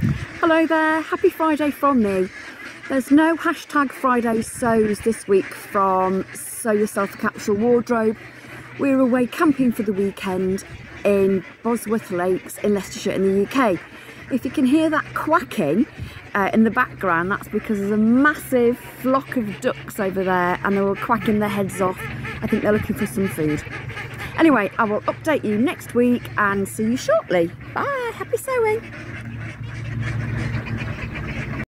Hello there, happy Friday from me. There's no hashtag Friday sews this week from Sew Yourself a Capsule Wardrobe. We're away camping for the weekend in Bosworth Lakes in Leicestershire in the UK. If you can hear that quacking in the background, that's because there's a massive flock of ducks over there and they're all quacking their heads off. I think they're looking for some food. Anyway, I will update you next week and see you shortly. Bye, happy sewing.